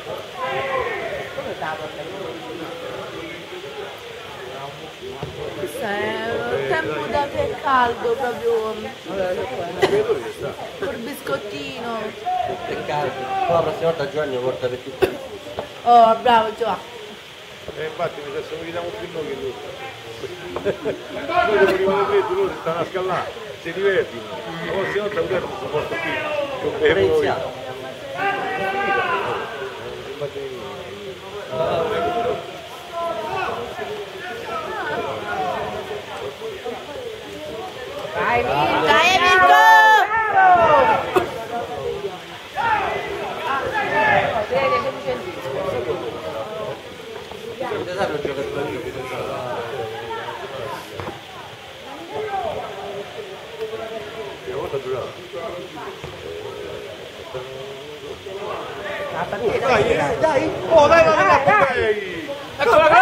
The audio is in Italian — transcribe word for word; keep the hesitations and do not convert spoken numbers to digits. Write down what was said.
Il tempo da che è caldo proprio col biscottino. È caldo. Poi la prossima volta Giovanni lo porta per tutti. Oh, bravo Giovanni. E infatti mi se vediamo più noi che lui. Noi che prima di freddo loro si stanno a scalare, si divertono. La prossima volta non si porta più. Differenziato. Dai, dai Mirko! Avete dato un giocatorino che pensava. Una volta giurato. Dai, dai! Oh, dai, dai, dai! Ecco la